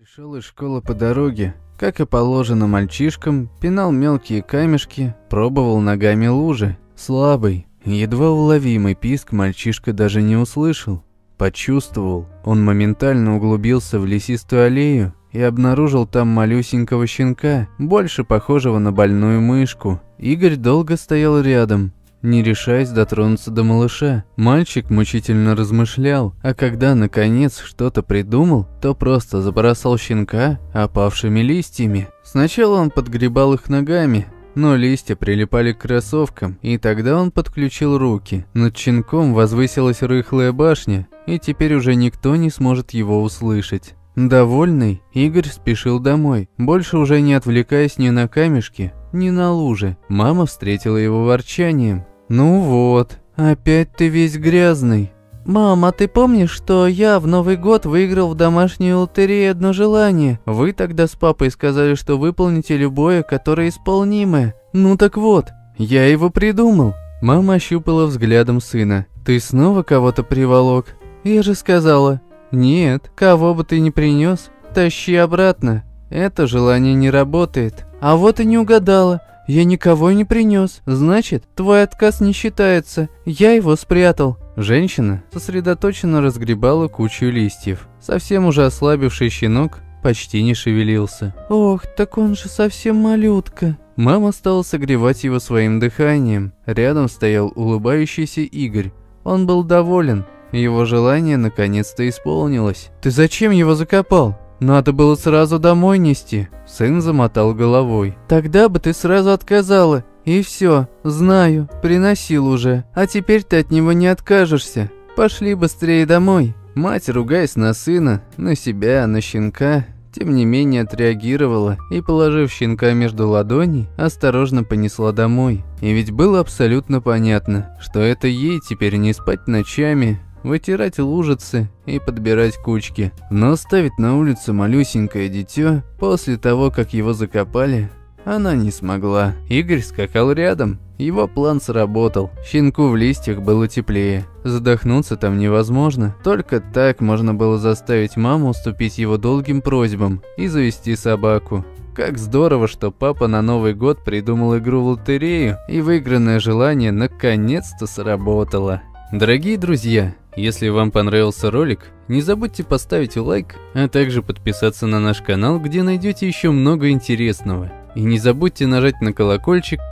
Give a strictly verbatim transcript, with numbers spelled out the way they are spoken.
Пришел из школы по дороге, как и положено мальчишкам, пинал мелкие камешки, пробовал ногами лужи. Слабый, едва уловимый писк мальчишка даже не услышал. Почувствовал, он моментально углубился в лесистую аллею и обнаружил там малюсенького щенка, больше похожего на больную мышку. Игорь долго стоял рядом, не решаясь дотронуться до малыша. Мальчик мучительно размышлял, а когда наконец что-то придумал, то просто забросал щенка опавшими листьями. Сначала он подгребал их ногами, но листья прилипали к кроссовкам, и тогда он подключил руки. Над щенком возвысилась рыхлая башня, и теперь уже никто не сможет его услышать. Довольный, Игорь спешил домой, больше уже не отвлекаясь ни на камешки, ни на лужи. Мама встретила его ворчанием. «Ну вот, опять ты весь грязный». «Мам, а ты помнишь, что я в Новый год выиграл в домашней лотерее одно желание? Вы тогда с папой сказали, что выполните любое, которое исполнимое. Ну так вот, я его придумал». Мама ощупала взглядом сына. «Ты снова кого-то приволок?» «Я же сказала». «Нет, кого бы ты ни принес, тащи обратно. Это желание не работает». «А вот и не угадала. Я никого не принес. Значит, твой отказ не считается. Я его спрятал». Женщина сосредоточенно разгребала кучу листьев. Совсем уже ослабевший щенок почти не шевелился. «Ох, так он же совсем малютка». Мама стала согревать его своим дыханием. Рядом стоял улыбающийся Игорь. Он был доволен. Его желание наконец-то исполнилось. «Ты зачем его закопал? Надо было сразу домой нести». Сын замотал головой. «Тогда бы ты сразу отказала. И все, знаю, приносил уже. А теперь ты от него не откажешься. Пошли быстрее домой». Мать, ругаясь на сына, на себя, на щенка, тем не менее отреагировала и, положив щенка между ладоней, осторожно понесла домой. И ведь было абсолютно понятно, что это ей теперь не спать ночами, вытирать лужицы и подбирать кучки. Но оставить на улице малюсенькое дитё после того, как его закопали, она не смогла. Игорь скакал рядом. Его план сработал. Щенку в листьях было теплее. Задохнуться там невозможно. Только так можно было заставить маму уступить его долгим просьбам и завести собаку. Как здорово, что папа на Новый год придумал игру в лотерею, и выигранное желание наконец-то сработало. Дорогие друзья, если вам понравился ролик, не забудьте поставить лайк, а также подписаться на наш канал, где найдете еще много интересного. И не забудьте нажать на колокольчик,